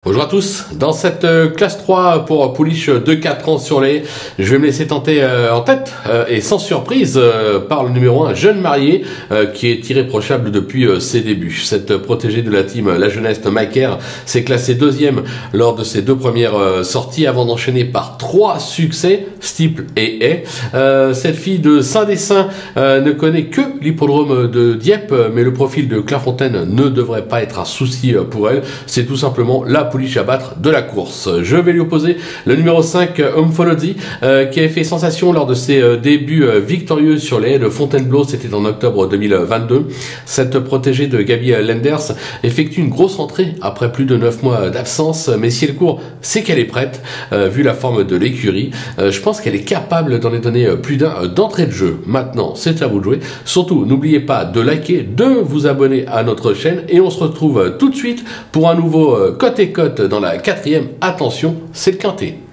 Bonjour à tous, dans cette classe 3 pour pouliche de 4 ans sur les, je vais me laisser tenter en tête et sans surprise par le numéro 1, Jeune Marié, qui est irréprochable depuis ses débuts. Cette protégée de la team La Jeunesse Macaire s'est classée deuxième lors de ses deux premières sorties avant d'enchaîner par 3 succès, Steeple et Hay. Cette fille de Saint-Dessin ne connaît que l'hippodrome de Dieppe, mais le profil de Clairefontaine ne devrait pas être un souci pour elle. C'est tout simplement la pouliche à battre de la course. Je vais lui opposer le numéro 5, Omfolodzi, qui avait fait sensation lors de ses débuts victorieux sur les haies de Fontainebleau. C'était en octobre 2022. Cette protégée de Gaby Lenders effectue une grosse rentrée après plus de 9 mois d'absence, mais si elle court, c'est qu'elle est prête. Vu la forme de l'écurie, je pense qu'elle est capable d'en donner plus d'un d'entrée de jeu. Maintenant, c'est à vous de jouer. Surtout, n'oubliez pas de liker, de vous abonner à notre chaîne et on se retrouve tout de suite pour un nouveau Côte et Côte dans la 4e. Attention, c'est le quintet.